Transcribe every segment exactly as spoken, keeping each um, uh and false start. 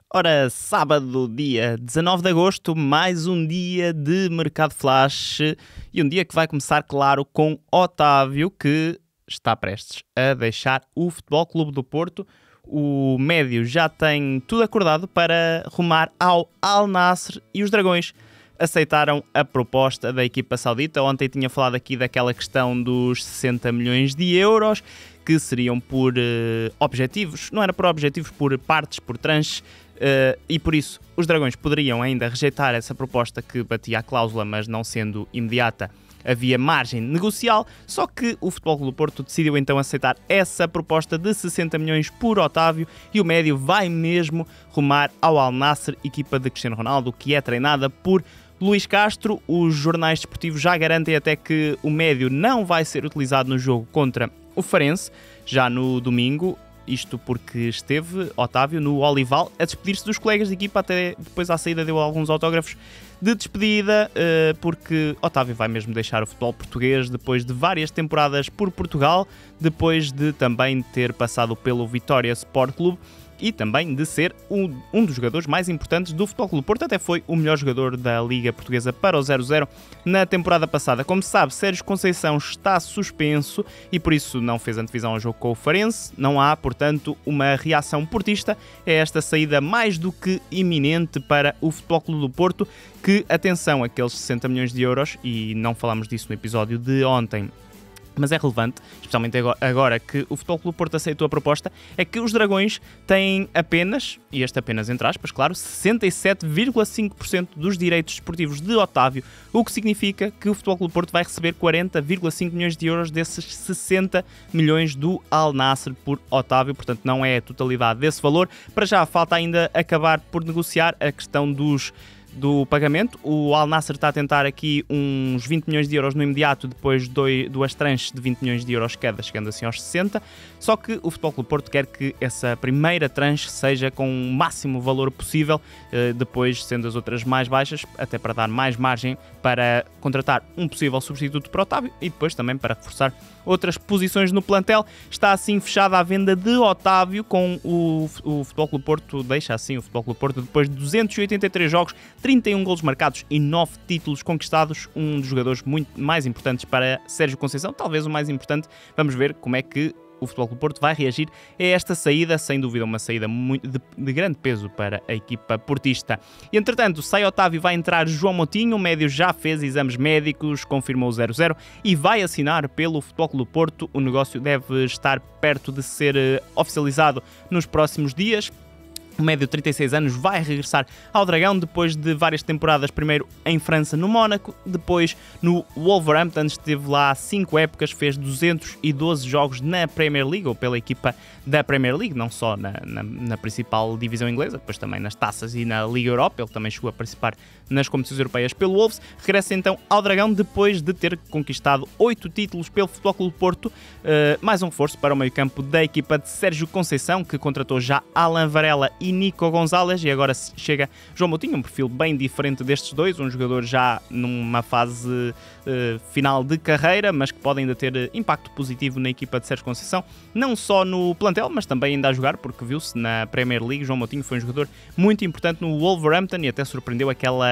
Ora, sábado, dia dezanove de agosto, mais um dia de Mercado Flash e um dia que vai começar, claro, com Otávio, que está prestes a deixar o Futebol Clube do Porto. O médio já tem tudo acordado para rumar ao Al Nassr e os Dragões aceitaram a proposta da equipa saudita. Ontem tinha falado aqui daquela questão dos sessenta milhões de euros, que seriam por uh, objetivos, não era por objetivos, por partes, por tranches, uh, e por isso os Dragões poderiam ainda rejeitar essa proposta que batia a cláusula, mas não sendo imediata, havia margem negocial, só que o Futebol Clube do Porto decidiu então aceitar essa proposta de sessenta milhões por Otávio e o médio vai mesmo rumar ao Al Nassr, equipa de Cristiano Ronaldo, que é treinada por Luís Castro. Os jornais desportivos já garantem até que o médio não vai ser utilizado no jogo contra o Farense, já no domingo, isto porque esteve Otávio no Olival a despedir-se dos colegas de equipa, até depois à saída deu alguns autógrafos de despedida, porque Otávio vai mesmo deixar o futebol português depois de várias temporadas por Portugal, depois de também ter passado pelo Vitória Sport Clube e também de ser um, um dos jogadores mais importantes do Futebol Clube do Porto. Até foi o melhor jogador da Liga Portuguesa para o zero zero na temporada passada. Como se sabe, Sérgio Conceição está suspenso e por isso não fez antevisão ao jogo com o Farense. Não há, portanto, uma reação portista. É esta saída mais do que iminente para o Futebol Clube do Porto, que, atenção, aqueles sessenta milhões de euros, e não falámos disso no episódio de ontem, mas é relevante, especialmente agora que o Futebol Clube do Porto aceitou a proposta, é que os Dragões têm apenas, e este apenas entre aspas, claro, sessenta e sete vírgula cinco por cento dos direitos desportivos de Otávio, o que significa que o Futebol Clube do Porto vai receber quarenta vírgula cinco milhões de euros desses sessenta milhões do Al Nassr por Otávio, portanto não é a totalidade desse valor. Para já falta ainda acabar por negociar a questão dos do pagamento. O Al Nassr está a tentar aqui uns vinte milhões de euros no imediato, depois dois, duas tranches de vinte milhões de euros cada, chegando assim aos sessenta, só que o Futebol Clube do Porto quer que essa primeira tranche seja com o máximo valor possível, depois sendo as outras mais baixas, até para dar mais margem para contratar um possível substituto para Otávio e depois também para reforçar outras posições no plantel. Está assim fechada a venda de Otávio, com o, o Futebol Clube do Porto, deixa assim o Futebol Clube do Porto depois de duzentos e oitenta e três jogos, trinta e um golos marcados e nove títulos conquistados, um dos jogadores muito mais importantes para Sérgio Conceição, talvez o mais importante. Vamos ver como é que o Futebol Clube do Porto vai reagir a esta saída, sem dúvida uma saída muito de, de grande peso para a equipa portista. E entretanto, sai Otávio, vai entrar João Moutinho, o médio já fez exames médicos, confirmou o zero zero e vai assinar pelo Futebol Clube do Porto. O negócio deve estar perto de ser uh, oficializado nos próximos dias. O médio de trinta e seis anos vai regressar ao Dragão depois de várias temporadas, primeiro em França no Mónaco, depois no Wolverhampton, esteve lá cinco épocas, fez duzentos e doze jogos na Premier League, ou pela equipa da Premier League, não só na, na, na principal divisão inglesa, depois também nas taças e na Liga Europa. Ele também chegou a participar nas competições europeias pelo Wolves. Regressa então ao Dragão depois de ter conquistado oito títulos pelo Futebol Clube do Porto, uh, mais um reforço para o meio-campo da equipa de Sérgio Conceição, que contratou já Alan Varela e Nico Gonzalez, e agora chega João Moutinho, um perfil bem diferente destes dois, um jogador já numa fase uh, final de carreira, mas que pode ainda ter impacto positivo na equipa de Sérgio Conceição, não só no plantel, mas também ainda a jogar, porque viu-se na Premier League. João Moutinho foi um jogador muito importante no Wolverhampton e até surpreendeu aquela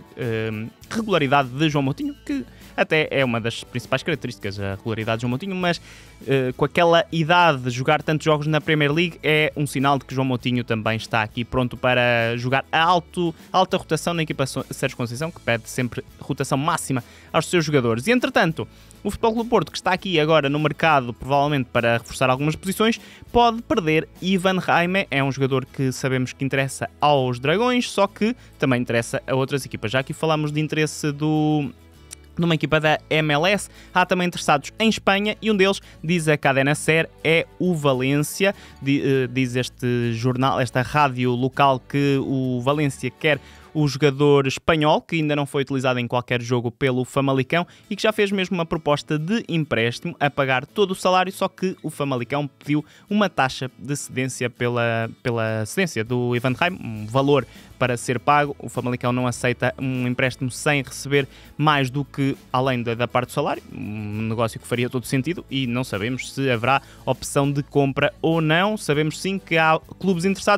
uh, regularidade de João Moutinho, que até é uma das principais características, a regularidade de João Moutinho, mas uh, com aquela idade de jogar tantos jogos na Premier League é um sinal de que João Moutinho também está aqui pronto para jogar a alto, alta rotação na equipa Sérgio Conceição, que pede sempre rotação máxima aos seus jogadores. E entretanto, o Futebol Clube do Porto, que está aqui agora no mercado, provavelmente para reforçar algumas posições, pode perder Ivan Raime. É um jogador que sabemos que interessa aos Dragões, só que também interessa a outras equipas. Já aqui falamos de interesse do... numa equipa da M L S, há também interessados em Espanha e um deles, diz a Cadena Ser, é o Valência. Diz este jornal, esta rádio local, que o Valência quer o jogador espanhol, que ainda não foi utilizado em qualquer jogo pelo Famalicão e que já fez mesmo uma proposta de empréstimo a pagar todo o salário, só que o Famalicão pediu uma taxa de cedência pela, pela cedência do Ivan Raime, um valor para ser pago. O Famalicão não aceita um empréstimo sem receber mais do que além da, da parte do salário, um negócio que faria todo sentido, e não sabemos se haverá opção de compra ou não. Sabemos sim que há clubes interessados,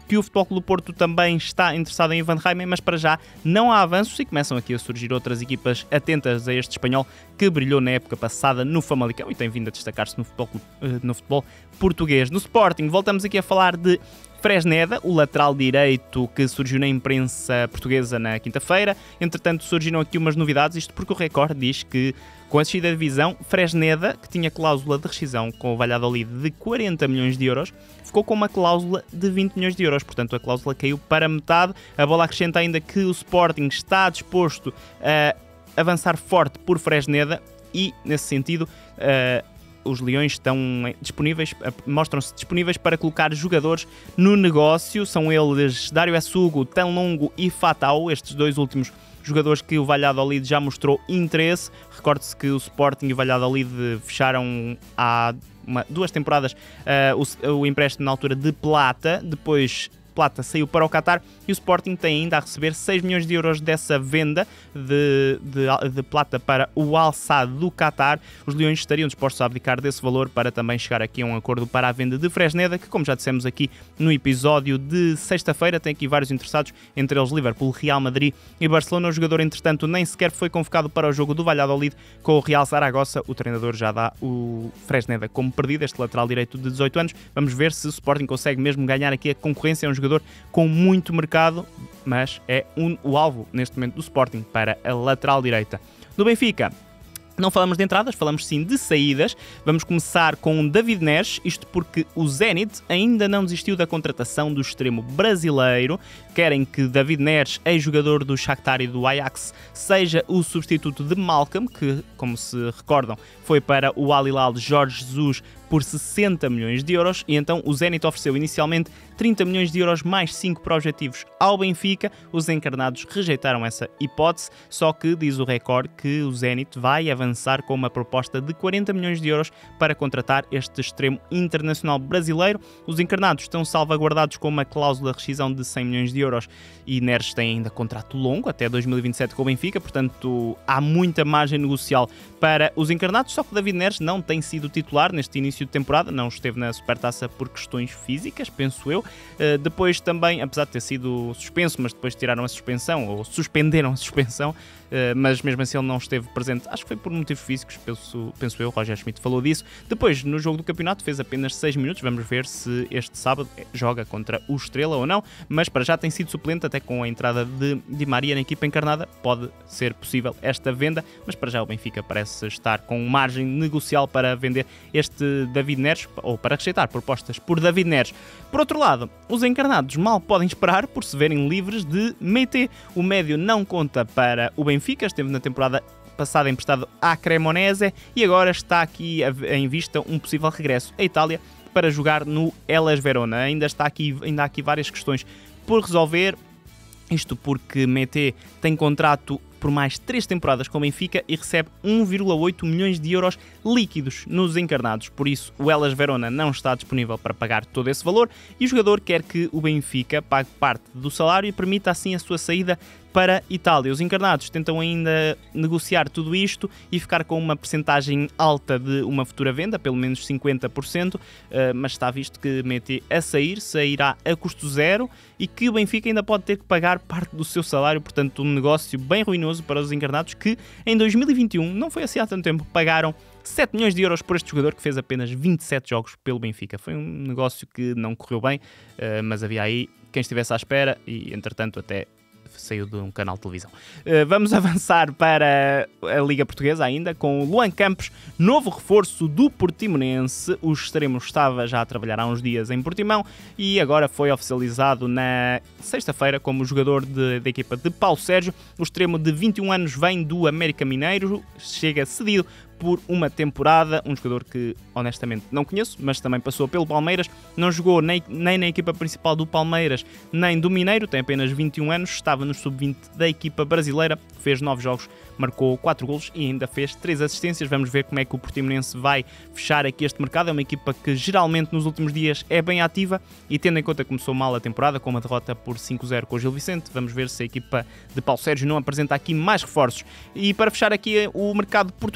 que o Futebol Clube do Porto também está interessado em Ivan Reimann, mas para já não há avanços e começam aqui a surgir outras equipas atentas a este espanhol que brilhou na época passada no Famalicão e tem vindo a destacar-se no futebol, no futebol português. No Sporting, voltamos aqui a falar de Fresneda, o lateral direito que surgiu na imprensa portuguesa na quinta-feira. Entretanto, surgiram aqui umas novidades, isto porque o Record diz que, com a descida da divisão, Fresneda, que tinha cláusula de rescisão com o Valladolid de quarenta milhões de euros, ficou com uma cláusula de vinte milhões de euros, portanto a cláusula caiu para metade. A bola acrescenta ainda que o Sporting está disposto a avançar forte por Fresneda e, nesse sentido, uh, os Leões estão disponíveis, mostram-se disponíveis para colocar jogadores no negócio. São eles Dário Assugo, Tanlongo e Fatau, estes dois últimos jogadores que o Valladolid já mostrou interesse. Recorde-se que o Sporting e o Valladolid fecharam há uma, duas temporadas uh, o, o empréstimo na altura de Plata, depois Plata saiu para o Qatar e o Sporting tem ainda a receber seis milhões de euros dessa venda de, de, de Plata para o Al Sadd do Qatar. Os Leões estariam dispostos a abdicar desse valor para também chegar aqui a um acordo para a venda de Fresneda, que, como já dissemos aqui no episódio de sexta-feira, tem aqui vários interessados, entre eles Liverpool, Real Madrid e Barcelona. O jogador, entretanto, nem sequer foi convocado para o jogo do Valladolid com o Real Zaragoza. O treinador já dá o Fresneda como perdido, este lateral direito de dezoito anos. Vamos ver se o Sporting consegue mesmo ganhar aqui a concorrência. É um jogador com muito mercado, mas é um, o alvo neste momento do Sporting para a lateral direita. Do Benfica, não falamos de entradas, falamos sim de saídas. Vamos começar com David Neres, isto porque o Zenit ainda não desistiu da contratação do extremo brasileiro. Querem que David Neres, ex-jogador do Shakhtar e do Ajax, seja o substituto de Malcolm, que, como se recordam, foi para o Al Hilal de Jorge Jesus por sessenta milhões de euros, e então o Zenit ofereceu inicialmente trinta milhões de euros mais cinco para objetivos ao Benfica. Os encarnados rejeitaram essa hipótese, só que diz o Record que o Zenit vai avançar com uma proposta de quarenta milhões de euros para contratar este extremo internacional brasileiro. Os encarnados estão salvaguardados com uma cláusula de rescisão de cem milhões de euros e Neres tem ainda contrato longo até dois mil e vinte e sete com o Benfica, portanto há muita margem negocial para os encarnados, só que David Neres não tem sido titular neste início de temporada, não esteve na Supertaça por questões físicas, penso eu. Uh, depois também, apesar de ter sido suspenso, mas depois tiraram a suspensão, ou suspenderam a suspensão, uh, mas mesmo assim ele não esteve presente, acho que foi por motivos físicos, penso, penso eu, Roger Schmidt falou disso. Depois, no jogo do campeonato, fez apenas seis minutos, vamos ver se este sábado joga contra o Estrela ou não, mas para já tem sido suplente, até com a entrada de Di Maria na equipa encarnada, pode ser possível esta venda, mas para já o Benfica parece estar com margem negocial para vender este David Neres, ou para rejeitar propostas por David Neres. Por outro lado, os encarnados mal podem esperar por se verem livres de Meite. O médio não conta para o Benfica, esteve na temporada passada emprestado à Cremonese e agora está aqui em vista um possível regresso à Itália para jogar no Hellas Verona. Ainda, está aqui, ainda há aqui várias questões por resolver, isto porque Meite tem contrato por mais três temporadas com o Benfica e recebe um vírgula oito milhões de euros líquidos nos encarnados. Por isso, o Hellas Verona não está disponível para pagar todo esse valor e o jogador quer que o Benfica pague parte do salário e permita assim a sua saída para a Itália. Os encarnados tentam ainda negociar tudo isto e ficar com uma percentagem alta de uma futura venda, pelo menos cinquenta por cento, mas está visto que Meite a sair sairá a custo zero e que o Benfica ainda pode ter que pagar parte do seu salário, portanto um negócio bem ruinoso para os encarnados que em dois mil e vinte e um, não foi assim há tanto tempo, pagaram sete milhões de euros por este jogador que fez apenas vinte e sete jogos pelo Benfica. Foi um negócio que não correu bem, mas havia aí quem estivesse à espera e entretanto até saiu de um canal de televisão. Uh, vamos avançar para a Liga Portuguesa ainda, com o Luan Campos, novo reforço do Portimonense. O extremo estava já a trabalhar há uns dias em Portimão e agora foi oficializado na sexta-feira como jogador de, da equipa de Paulo Sérgio. O extremo de vinte e um anos vem do América Mineiro, chega cedido por uma temporada, um jogador que honestamente não conheço, mas também passou pelo Palmeiras, não jogou nem, nem na equipa principal do Palmeiras, nem do Mineiro, tem apenas vinte e um anos, estava no sub vinte da equipa brasileira, fez nove jogos, marcou quatro golos e ainda fez três assistências. Vamos ver como é que o Portimonense vai fechar aqui este mercado. É uma equipa que geralmente nos últimos dias é bem ativa e tendo em conta que começou mal a temporada com uma derrota por cinco a zero com o Gil Vicente, vamos ver se a equipa de Paulo Sérgio não apresenta aqui mais reforços. E para fechar aqui o mercado português, o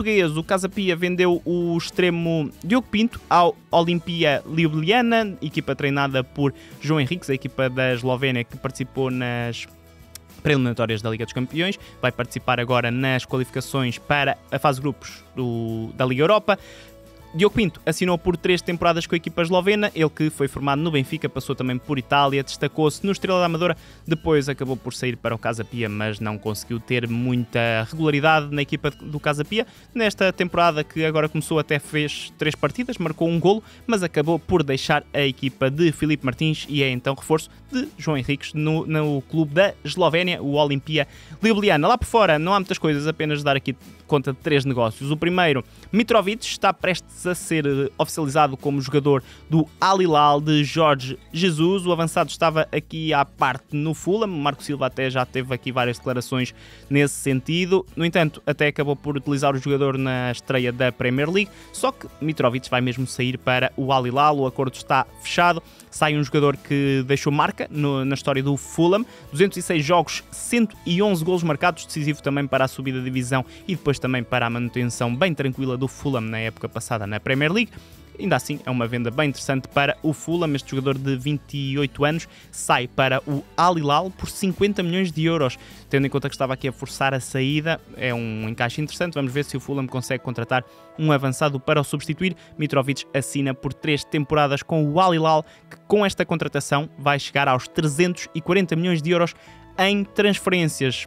Casa Pia vendeu o extremo Diogo Pinto ao Olimpia Ljubljana, equipa treinada por João Henriques, a equipa da Eslovénia que participou nas preliminatórias da Liga dos Campeões, vai participar agora nas qualificações para a fase de grupos do, da Liga Europa. Diogo Pinto assinou por três temporadas com a equipa eslovena, ele que foi formado no Benfica, passou também por Itália, destacou-se no Estrela da Amadora, depois acabou por sair para o Casa Pia, mas não conseguiu ter muita regularidade na equipa do Casa Pia. Nesta temporada que agora começou até fez três partidas, marcou um golo, mas acabou por deixar a equipa de Filipe Martins e é então reforço de João Henriques no, no clube da Eslovénia, o Olimpia Ljubljana. Lá por fora não há muitas coisas, apenas dar aqui conta de três negócios. O primeiro, Mitrovic está prestes a ser oficializado como jogador do Al Hilal de Jorge Jesus. O avançado estava aqui à parte no Fulham, Marco Silva até já teve aqui várias declarações nesse sentido. No entanto, até acabou por utilizar o jogador na estreia da Premier League, só que Mitrovic vai mesmo sair para o Al Hilal, o acordo está fechado. Sai um jogador que deixou marca no, na história do Fulham, duzentos e seis jogos, cento e onze golos marcados, decisivo também para a subida da divisão e depois também para a manutenção bem tranquila do Fulham na época passada na Premier League. Ainda assim, é uma venda bem interessante para o Fulham. Este jogador de vinte e oito anos sai para o Al Hilal por cinquenta milhões de euros. Tendo em conta que estava aqui a forçar a saída, é um encaixe interessante. Vamos ver se o Fulham consegue contratar um avançado para o substituir. Mitrovic assina por três temporadas com o Al Hilal, que com esta contratação vai chegar aos trezentos e quarenta milhões de euros em transferências.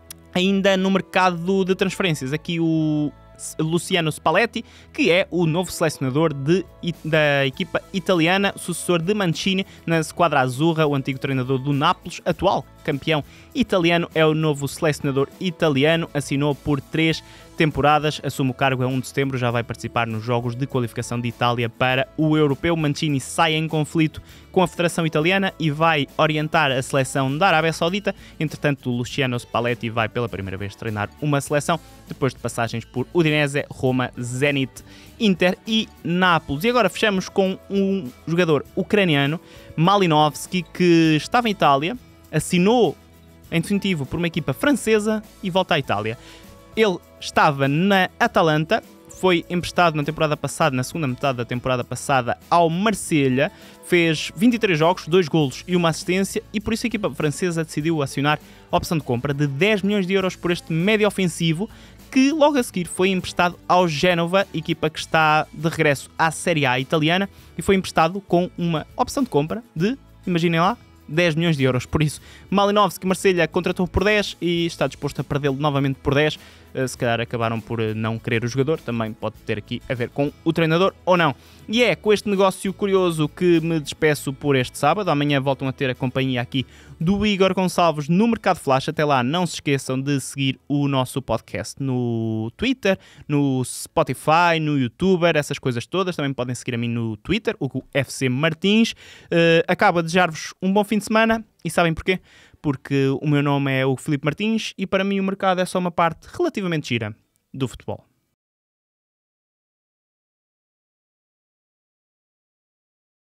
Ainda no mercado de transferências, aqui o Luciano Spalletti, que é o novo selecionador de, da equipa italiana, sucessor de Mancini na Squadra Azzurra, o antigo treinador do Nápoles, atual campeão italiano, é o novo selecionador italiano, assinou por três temporadas, assume o cargo a um de setembro, já vai participar nos jogos de qualificação de Itália para o Europeu. Mancini sai em conflito com a Federação Italiana e vai orientar a seleção da Arábia Saudita. Entretanto, Luciano Spalletti vai pela primeira vez treinar uma seleção, depois de passagens por Udinese, Roma, Zenit, Inter e Nápoles. E agora fechamos com um jogador ucraniano, Malinovski, que estava em Itália, assinou em definitivo por uma equipa francesa e volta à Itália. Ele estava na Atalanta, foi emprestado na temporada passada, na segunda metade da temporada passada, ao Marselha, fez vinte e três jogos, dois golos e uma assistência, e por isso a equipa francesa decidiu acionar a opção de compra de dez milhões de euros por este médio ofensivo, que logo a seguir foi emprestado ao Génova, equipa que está de regresso à Série A italiana, e foi emprestado com uma opção de compra de, imaginem lá, dez milhões de euros. Por isso, Malinovski, Marselha contratou por dez e está disposto a perdê-lo novamente por dez. Se calhar acabaram por não querer o jogador, também pode ter aqui a ver com o treinador ou não. E é com este negócio curioso que me despeço por este sábado. Amanhã voltam a ter a companhia aqui do Igor Gonçalves no Mercado Flash. Até lá, não se esqueçam de seguir o nosso podcast no Twitter, no Spotify, no YouTuber, essas coisas todas. Também podem seguir a mim no Twitter, o F C Martins. Uh, acabo a desejar-vos um bom fim de semana e sabem porquê? Porque o meu nome é o Filipe Martins e para mim o mercado é só uma parte relativamente gira do futebol.